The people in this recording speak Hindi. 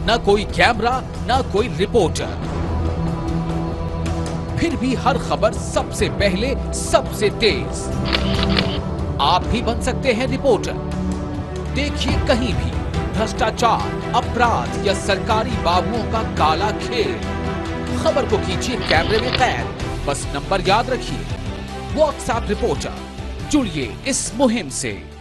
न कोई कैमरा, न कोई रिपोर्टर, फिर भी हर खबर सबसे पहले, सबसे तेज। आप भी बन सकते हैं रिपोर्टर। देखिए कहीं भी भ्रष्टाचार, अपराध या सरकारी बाबुओं का काला खेल, खबर को कीजिए कैमरे में कैद। बस नंबर याद रखिए, व्हाट्सएप रिपोर्टर। जुड़िए इस मुहिम से।